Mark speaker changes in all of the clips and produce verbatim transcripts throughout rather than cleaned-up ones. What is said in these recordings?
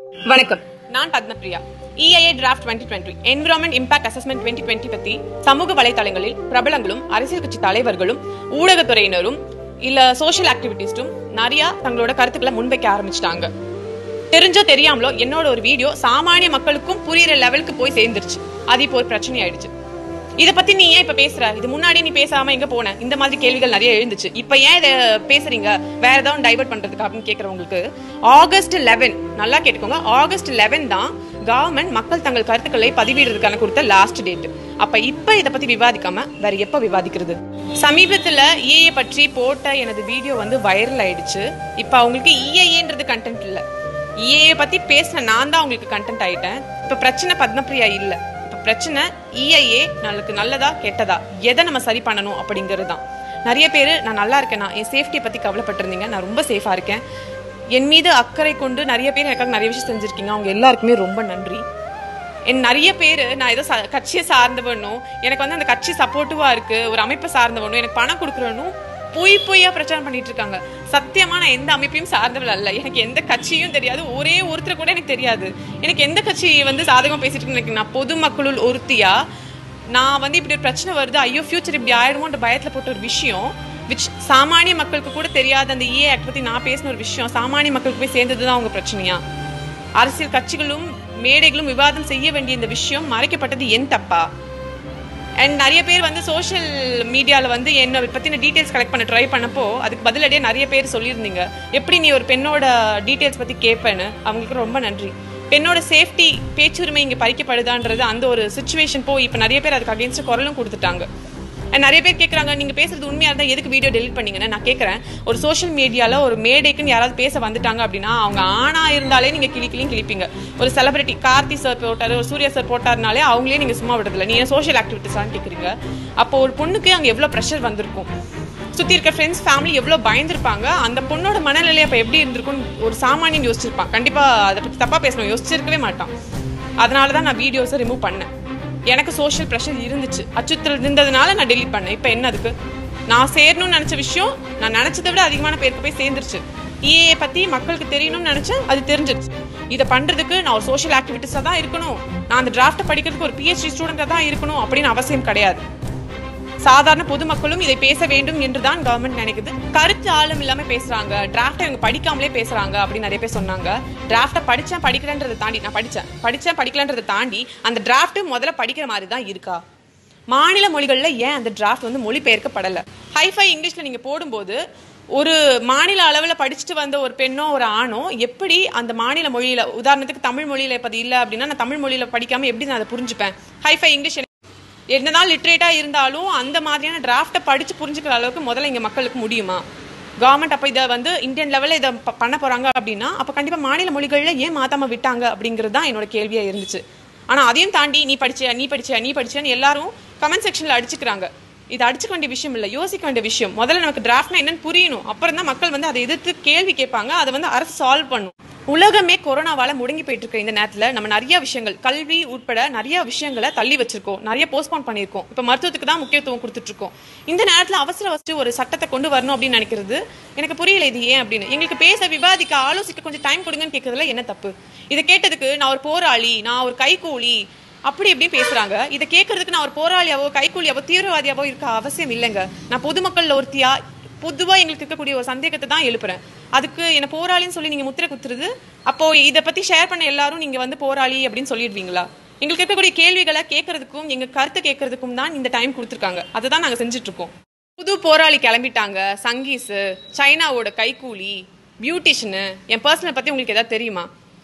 Speaker 1: வணக்கம், நான் Padmapriya. E I A draft twenty twenty Environment Impact Assessment twenty twenty பத்தி சமூக வலைதளங்களில் பிரபலங்களும் அரசியல் கட்சி தலைவர்களும் ஊடகத்துறையினரும் இல்ல சோஷியல் ஆக்டிவிட்டிஸ்டும் நிறைய தங்களோட கருத்துக்களை முன்வைக்க ஆரம்பிச்சிட்டாங்க. தெரிஞ்சோ தெரியாமலோ என்னோட ஒரு வீடியோ சாமானிய மக்களுக்கும் புரியுற லெவலுக்கு போய் சேர்ந்துருச்சு. அது இப்போ ஒரு பிரச்சனை ஆயிடுச்சு. இதை பத்தி நீ ஏன் இப்ப பேசுற? இது முன்னாடி நீ பேசாம எங்க போன? இந்த மாதிரி கேள்விகள் நிறைய எழுந்துச்சு. இப்ப ஏன் இதை பேசுறீங்க? வேற ஏதாவது டைவர்ட் பண்றதுக்கு அப்படின்னு கேட்கறவங்களுக்கு ஆகஸ்ட் லெவன் நல்லா கேட்டுக்கோங்க. ஆகஸ்ட் லெவன் தான் கவர்மெண்ட் மக்கள் தங்கள் கருத்துக்களை பதிவிடுறதுக்கான கொடுத்த லாஸ்ட் டேட். அப்ப இப்ப இதை பத்தி விவாதிக்காம வேற எப்ப விவாதிக்கிறது? சமீபத்துல E I A பற்றி போட்ட எனது வீடியோ வந்து வைரல் ஆயிடுச்சு. இப்ப அவங்களுக்கு E I A-ன்றது கண்டென்ட் இல்ல, E I A பத்தி பேசின நான் தான் உங்களுக்கு கண்டென்ட் ஆயிட்டேன். இப்ப பிரச்சனை பத்மப்ரியா இல்ல, பிரச்சனை E I A நமக்கு நல்லதா கெட்டதா, எதை நம்ம சரி பண்ணணும் அப்படிங்கிறது தான். நிறைய பேர் நான் நல்லா இருக்கேன், நான் என் சேஃப்டியை பற்றி கவலைப்பட்டிருந்தீங்க. நான் ரொம்ப சேஃபாக இருக்கேன். என் மீது அக்கறை கொண்டு நிறைய பேர் எனக்காக நிறைய விஷயம் செஞ்சுருக்கீங்க. அவங்க எல்லாருக்குமே ரொம்ப நன்றி. என் நிறைய பேர் நான் ஏதோ கட்சியை சார்ந்தவனும், எனக்கு வந்து அந்த கட்சி சப்போர்ட்டிவாக இருக்குது, ஒரு அமைப்பை சார்ந்தவனும், எனக்கு பணம் கொடுக்குறவனும் பொய் பொய்யா பிரச்சாரம் பண்ணிட்டு இருக்காங்க. சத்தியமா நான் எந்த அமைப்பையும் சார்ந்தவள் அல்ல. எனக்கு எந்த கட்சியும் தெரியாது, ஒரே ஒருத்தர் கூட எனக்கு தெரியாது. எனக்கு எந்த கட்சி வந்து சாதகமா பேசிட்டு இருக்கு. நான் பொதுமக்களுள் ஒருத்தியா நான் வந்து இப்படி ஒரு பிரச்சனை வருது, ஐயோ ஃபியூச்சர் இப்படி ஆயிடுமோன்ற பயத்துல போட்ட ஒரு விஷயம், விச் சாமானிய மக்களுக்கு கூட தெரியாத அந்த E I A ஆக்ட் பத்தி நான் பேசின ஒரு விஷயம் சாமானிய மக்களுக்கு போய் சேர்ந்ததுதான் அவங்க பிரச்சனையா? அரசியல் கட்சிகளும் மேடைகளும் விவாதம் செய்ய வேண்டிய இந்த விஷயம் மறைக்கப்பட்டது என் தப்பா? அண்ட் நிறைய பேர் வந்து சோஷியல் மீடியாவில் வந்து என்னை பற்றின டீட்டெயில்ஸ் கலெக்ட் பண்ண ட்ரை பண்ணப்போ அதுக்கு பதிலடியே நிறைய பேர் சொல்லியிருந்தீங்க, எப்படி நீ ஒரு பெண்ணோட டீட்டெயில்ஸ் பற்றி கேட்பேன்னு. அவங்களுக்கு ரொம்ப நன்றி. பெண்ணோட சேஃப்டி பேச்சுரிமை இங்கே பறிக்கப்படுதான்றது அந்த ஒரு சுச்சுவேஷன் போய் இப்போ நிறைய பேர் அதுக்கு அகேன்ஸ்ட் குரலும் கொடுத்துட்டாங்க. அண்ட் நிறைய பேர் கேட்குறாங்க, நீங்கள் பேசுறது உண்மையாக இருந்தால் எதுக்கு வீடியோ டெலிட் பண்ணீங்கன்னு. நான் கேட்குறேன், ஒரு சோஷியல் மீடியாவில் ஒரு மேடைக்குன்னு யாராவது பேச வந்துட்டாங்க அப்படின்னா அவங்க ஆணாக இருந்தாலே நீங்கள் கிளி கிளியும் கிளிப்பீங்க. ஒரு செலிபிரிட்டி கார்த்தி சார் போட்டார், ஒரு சூர்யா சார் போட்டார்னாலே அவங்களே நீங்கள் சும்மா விடுறதில்ல. நீங்கள் சோஷியல் ஆக்டிவிட்டிஸான்னு கேட்குறீங்க. அப்போ ஒரு பொண்ணுக்கு அங்கே எவ்வளோ ப்ரெஷர் வந்திருக்கும், சுற்றி இருக்க ஃப்ரெண்ட்ஸ் ஃபேமிலி எவ்வளோ பயந்துருப்பாங்க, அந்த பொண்ணோட மனநிலை அப்போ எப்படி இருந்திருக்குன்னு ஒரு சாமானியம் யோசிச்சிருப்பான். கண்டிப்பாக அதை பற்றி தப்பாக பேசணும், யோசிச்சிருக்கவே மாட்டான். அதனால தான் நான் வீடியோஸை ரிமூவ் பண்ணேன். எனக்கு சோஷியல் ப்ரெஷர் இருந்துச்சு, அச்சுறுத்தல் இருந்ததுனால நான் டெலிட் பண்ணேன். இப்போ என்ன அதுக்கு? நான் சேரணும்னு நினச்ச விஷயம் நான் நினச்சதை விட அதிகமான பேருக்கு போய் சேர்ந்துருச்சு. E I A பற்றி மக்களுக்கு தெரியணும்னு நினச்சேன், அது தெரிஞ்சிருச்சு. இதை பண்ணுறதுக்கு நான் ஒரு சோஷியல் ஆக்டிவிட்டிஸாக தான் இருக்கணும், நான் அந்த டிராஃப்ட்டை படிக்கிறதுக்கு ஒரு பிஹெச்டி ஸ்டூடெண்ட்டாக தான் இருக்கணும் அப்படின்னு அவசியம் கிடையாது. சாதாரண பொதுமக்களும் இதை பேச வேண்டும் என்று தான் கவர்மெண்ட் நினைக்குது. கருத்து ஆழம் இல்லாமல் பேசுறாங்க, டிராஃப்டை இவங்க படிக்காமலே பேசுறாங்க அப்படின்னு நிறைய பேர் சொன்னாங்க. டிராஃப்டை படித்தேன் படிக்கலன்றதை தாண்டி நான் படித்தேன் படித்தேன் படிக்கலன்றதை தாண்டி அந்த டிராஃப்ட்டு முதல்ல படிக்கிற மாதிரி தான் இருக்கா? மாநில மொழிகளில் ஏன் அந்த டிராஃப்ட் வந்து மொழிபெயர்க்கப்படலை? ஹைஃபை இங்கிலீஷில் நீங்கள் போடும்போது ஒரு மாநில அளவில் படிச்சுட்டு வந்த ஒரு பெண்ணோ ஒரு ஆணோ எப்படி அந்த மாநில மொழியில், உதாரணத்துக்கு தமிழ் மொழியில் இப்போ அது இல்லை அப்படின்னா நான் தமிழ் மொழியில் படிக்காமல் எப்படி நான் அதை புரிஞ்சுப்பேன்? ஹைஃபை இங்கிலீஷ் என்னதான் லிட்ரேட்டாக இருந்தாலும் அந்த மாதிரியான டிராஃப்டை படித்து புரிஞ்சுக்கிற அளவுக்கு முதல்ல இங்கே மக்களுக்கு முடியுமா? கவர்மெண்ட் அப்போ இதை வந்து இந்தியன் லெவலில் இதை பண்ண போகிறாங்க அப்படின்னா அப்போ கண்டிப்பாக மாநில மொழிகளில் ஏன் மாற்றாமல் விட்டாங்க அப்படிங்கிறது தான் என்னோட கேள்வியாக இருந்துச்சு. ஆனால் அதையும் தாண்டி நீ படிச்சியா நீ படிச்சியா நீ படிச்சியான்னு எல்லாரும் கமெண்ட் செக்ஷனில் அடிச்சுக்கிறாங்க. இது அடிச்சுக்க வேண்டிய விஷயம் இல்லை, யோசிக்க வேண்டிய விஷயம். முதல்ல நமக்கு டிராஃப்ட்னா என்னன்னு புரியணும், அப்புறம் தான் மக்கள் வந்து அதை எதிர்த்து கேள்வி கேட்பாங்க, அதை வந்து அரசு சால்வ் பண்ணும். உலகமே கொரோனாவால முடங்கி போயிட்டு இருக்க இந்த நேரத்தில் நம்ம நிறைய விஷயங்கள், கல்வி உட்பட நிறைய விஷயங்களை தள்ளி வச்சிருக்கோம், நிறைய போஸ்ட்போன் பண்ணியிருக்கோம். இப்போ மருத்துவத்துக்கு தான் முக்கியத்துவம் கொடுத்துட்டு இருக்கோம். இந்த நேரத்தில் அவசர அவசர ஒரு சட்டத்தை கொண்டு வரணும் அப்படின்னு நினைக்கிறது எனக்கு புரியல. இது ஏன் அப்படின்னு எங்களுக்கு பேச, விவாதிக்க, ஆலோசிக்க கொஞ்சம் டைம் கொடுங்கன்னு கேட்கறதுல என்ன தப்பு? இதை கேட்டதுக்கு நான் ஒரு போராளி, நான் ஒரு கைகூலி அப்படி எப்படியும் பேசுறாங்க. இதை கேட்கறதுக்கு நான் ஒரு போராளியாவோ கைகூலியாவோ தீவிரவாதியாவோ இருக்க அவசியம் இல்லைங்க. நான் பொதுமக்கள் ஒருத்தியா பொதுவாக எங்களுக்கு இருக்கக்கூடிய ஒரு சந்தேகத்தை தான் எழுப்புறேன். அதுக்கு என்ன போராளின்னு சொல்லி நீங்கள் முத்திரை குத்துறது, அப்போ இதை பற்றி ஷேர் பண்ண எல்லாரும் நீங்கள் வந்து போராளி அப்படின்னு சொல்லிடுவீங்களா? எங்களுக்கு இருக்கக்கூடிய கேள்விகளை கேட்கறதுக்கும் எங்கள் கருத்தை கேட்கறதுக்கும் தான் இந்த டைம் கொடுத்துருக்காங்க. அதை தான் நாங்கள் செஞ்சுட்டு இருக்கோம். புது போராளி கிளம்பிட்டாங்க, சங்கீஸு, சைனாவோட கைகூலி, பியூட்டிஷனு. என் பர்சனல் பற்றி உங்களுக்கு எதாவது தெரியுமா?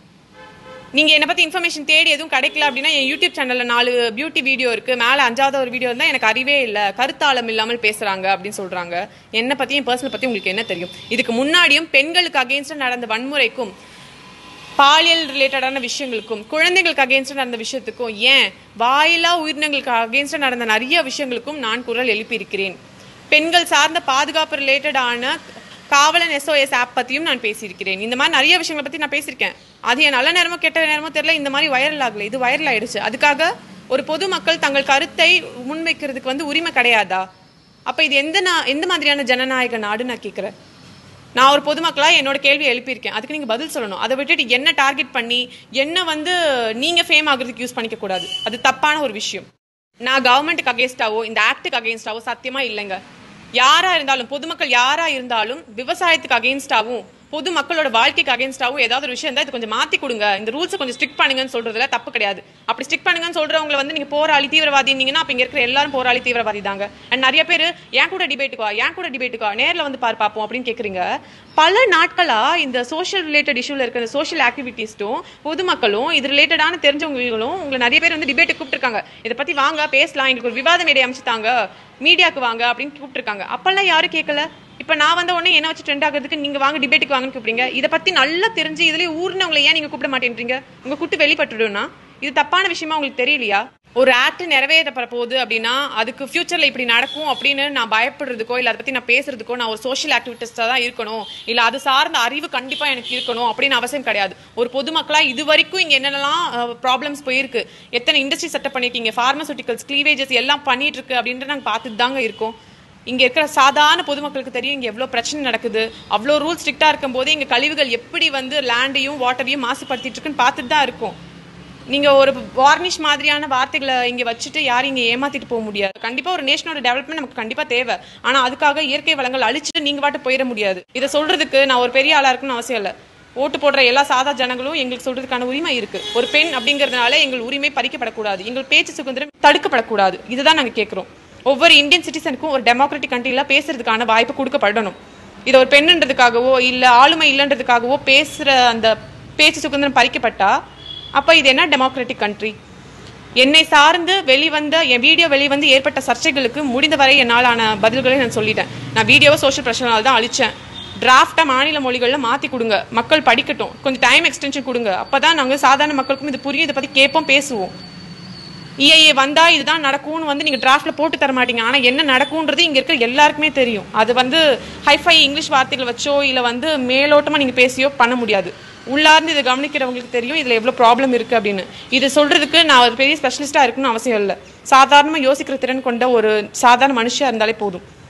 Speaker 1: நீங்கள் என்னை பற்றி இன்ஃபர்மேஷன் தேடி எதுவும் கிடைக்கல அப்படின்னா என் யூடியூப் சேனலில் நாலு பியூட்டி வீடியோ இருக்குது, மேலே அஞ்சாவது ஒரு வீடியோ இருந்தால் எனக்கு அறிவே இல்லை, கருத்தாளம் இல்லாமல் பேசுகிறாங்க அப்படின்னு சொல்கிறாங்க. என்னை பற்றி என் பர்சனல் பற்றி உங்களுக்கு என்ன தெரியும்? இதுக்கு முன்னாடியும் பெண்களுக்கு அகேன்ஸ்டாக நடந்த வன்முறைக்கும், பாலியல் ரிலேட்டடான விஷயங்களுக்கும், குழந்தைகளுக்கு அகேன்ஸ்டாக நடந்த விஷயத்துக்கும், ஏன் வாயிலா உயிரினங்களுக்கு அகேன்ஸ்டாக நடந்த நிறைய விஷயங்களுக்கும் நான் குரல் எழுப்பியிருக்கிறேன். பெண்கள் சார்ந்த பாதுகாப்பு ரிலேட்டடான காவலன் S O S ஆப் பற்றியும் நான் பேசியிருக்கிறேன். இந்த மாதிரி நிறைய விஷயங்களை பற்றி நான் பேசியிருக்கேன். அது என் நல்ல நேரமோ கெட்ட நேரமோ தெரியல, இந்த மாதிரி வைரல் ஆகலை, இது வைரல் ஆயிடுச்சு. அதுக்காக ஒரு பொதுமக்கள் தங்கள் கருத்தை முன்வைக்கிறதுக்கு வந்து உரிமை கிடையாதா? அப்போ இது எந்த எந்த மாதிரியான ஜனநாயக நாடு நான் கேட்குறேன். நான் ஒரு பொதுமக்களா என்னோட கேள்வி எழுப்பியிருக்கேன், அதுக்கு நீங்க பதில் சொல்லணும். அதை விட்டுட்டு என்ன டார்கெட் பண்ணி என்ன வந்து நீங்க ஃபேம் ஆகுறதுக்கு யூஸ் பண்ணிக்க கூடாது. அது தப்பான ஒரு விஷயம். நான் கவர்மெண்ட்டுக்கு அகேன்ஸ்டாவோ இந்த ஆக்டுக்கு அகேன்ஸ்டாவோ சத்தியமா இல்லைங்க. யாரா இருந்தாலும் பொதுமக்கள் யாரா இருந்தாலும் விவசாயத்துக்கு அகேன்ஸ்டாவும் பொதுமக்களோட வாழ்க்கைக்கு அகேன்ஸ்டாவும் ஏதாவது ஒரு விஷயம் இருந்தால் இது கொஞ்சம் மாற்றி கொடுங்க, இந்த ரூல்ஸை கொஞ்சம் ஸ்ட்ரிக்ட் பண்ணுங்கன்னு சொல்றதுல தப்பு கிடையாது. அப்படி ஸ்ட்ரிக்ட் பண்ணுங்கன்னு சொல்றவங்களை வந்து நீங்க போராளி தீவிரவாதி இருந்தீங்கன்னா அப்ப இங்க இருக்கிற எல்லாரும் போராளி தீவிரவாதி தாங்க. அண்ட் நிறைய பேர் ஏன் கூட டிபேட்டுக்கா ஏன் கூட டிபேட்டுக்கா நேரில் வந்து பார் பார்ப்போம் அப்படின்னு கேட்குறீங்க. பல நாட்களா இந்த சோஷியல் ரிலேட்டட் இஷ்யூல இருக்கிற சோஷியல் ஆக்டிவிட்டிஸ்டும் பொதுமக்களும் இது ரிலேட்டடான தெரிஞ்சவங்களும் உங்களை நிறைய பேர் வந்து டிபேட்டுக்கு கூப்பிட்டுருக்காங்க. இதை பத்தி வாங்க பேசலாம், எங்களுக்கு ஒரு விவாத மேடை அமைச்சுட்டாங்க, மீடியாவுக்கு வாங்க அப்படின்னு கூப்பிட்டுருக்காங்க. அப்பெல்லாம் யாரும் கேட்கல. இப்ப நான் வந்த உடனே என்ன வச்சு ட்ரெண்ட் ஆகிறதுக்கு நீங்க வாங்க டிபேட்டுக்கு வாங்கன்னு கூப்பிடுங்க. இதை பத்தி நல்லா தெரிஞ்சு இதுலயே ஊர்னவங்களை ஏன் நீங்க கூப்பிட மாட்டேன்றீங்க? உங்க கூட்டு வெளிப்பட்டுடும்னா இது தப்பான விஷயமா உங்களுக்கு தெரியலையா? ஒரு ஆக்ட் நிறைவேற்றப்பட போகுது அப்படின்னா அதுக்கு ஃபியூச்சர்ல இப்படி நடக்கும் அப்படின்னு நான் பயப்படுறதுக்கோ இல்லை அதை பத்தி நான் பேசுறதுக்கோ நான் ஒரு சோஷியல் ஆக்டிவிட்டிஸ்டா தான் இருக்கணும், இல்லை அது சார்ந்த அறிவு கண்டிப்பா எனக்கு இருக்கணும் அப்படின்னு அவசியம் கிடையாது. ஒரு பொதுமக்களா இது வரைக்கும் இங்க என்னென்னலாம் ப்ராப்ளம்ஸ் போயிருக்கு, எத்தனை இண்டஸ்ட்ரி செட்டப் பண்ணிருக்கீங்க, பார்மசூட்டிக்கல்ஸ் கிளீவேஜஸ் எல்லாம் பண்ணிட்டு இருக்கு அப்படின்ட்டு நாங்கள் பார்த்துட்டு தாங்க இருக்கோம். இங்க இருக்கிற சாதாரண பொதுமக்களுக்கு தெரியும் இங்க எவ்வளவு பிரச்சனை நடக்குது. அவ்வளோ ரூல் ஸ்ட்ரிக்டா இருக்கும் போது இங்க கழிவுகள் எப்படி வந்து லேண்டையும் வாட்டரையும் மாசுபடுத்திட்டு இருக்குன்னு பார்த்துட்டு தான் இருக்கும். நீங்க ஒரு வார்னிஷ் மாதிரியான வார்த்தைகளை இங்க வச்சுட்டு யாரும் இங்க ஏமாத்திட்டு போக முடியாது. கண்டிப்பா ஒரு நேஷனோட டெவலப்மெண்ட் நமக்கு கண்டிப்பா தேவை. ஆனா அதுக்காக இயற்கை வளங்கள் அழிச்சுட்டு நீங்க வாட்டு போயிட முடியாது. இதை சொல்றதுக்கு நான் ஒரு பெரிய ஆளா இருக்குன்னு அவசியம் இல்லை. ஓட்டு போடுற எல்லா சாதா ஜனங்களும் எங்களுக்கு சொல்றதுக்கான உரிமை இருக்கு. ஒரு பெண் அப்படிங்கறதுனால எங்கள் உரிமை பறிக்கப்படக்கூடாது, எங்கள் பேச்சு சுதந்திரம் தடுக்கப்படக்கூடாது. இதுதான் நாங்க கேட்கிறோம். ஒவ்வொரு இந்தியன் சிட்டிசனுக்கும் ஒரு டெமோக்ராட்டிக் கண்ட்ரில பேசுறதுக்கான வாய்ப்பு கொடுக்கப்படணும். இதை ஒரு பெண்ணுன்றதுக்காகவோ இல்ல ஆளுமை இல்லைன்றதுக்காகவோ பேசுற அந்த பேச்சு சுதந்திரம் பறிக்கப்பட்டா அப்ப இது என்ன டெமோக்ராட்டிக் கண்ட்ரி? என்னை சார்ந்து வெளிவந்த என் வீடியோ வெளிவந்து ஏற்பட்ட சர்ச்சைகளுக்கு முடிந்தவரை என்னாலான பதில்களை நான் சொல்லிட்டேன். நான் வீடியோவை சோஷியல் பிரச்சனையால் தான் அழிச்சேன். டிராஃப்டா மாநில மொழிகள்ல மாத்தி கொடுங்க, மக்கள் படிக்கட்டும், கொஞ்சம் டைம் எக்ஸ்டென்ஷன் கொடுங்க. அப்பதான் நாங்க சாதாரண மக்களுக்கும் இது புரியும், இதை பத்தி கேட்போம், பேசுவோம். E I A வந்தா இதுதான் நடக்கும்னு வந்து நீங்க டிராஃப்ட்ல போட்டு தர மாட்டீங்க. ஆனா என்ன நடக்கும்ன்றது இங்க இருக்கிற எல்லாருக்குமே தெரியும். அது வந்து ஹைஃபை இங்கிலீஷ் வார்த்தைகள் வச்சோ இல்ல வந்து மேலோட்டமா நீங்க பேசியோ பண்ண முடியாது. உள்ளார்ந்து இதை கவனிக்கிறவங்களுக்கு தெரியும் இதுல எவ்வளவு ப்ராப்ளம் இருக்கு அப்படின்னு. இது சொல்றதுக்கு நான் ஒரு பெரிய ஸ்பெஷலிஸ்டா இருக்கணும்னு அவசியம் இல்லை. சாதாரணமா யோசிக்கிற திறன் கொண்ட ஒரு சாதாரண மனுஷியா இருந்தாலே போதும்.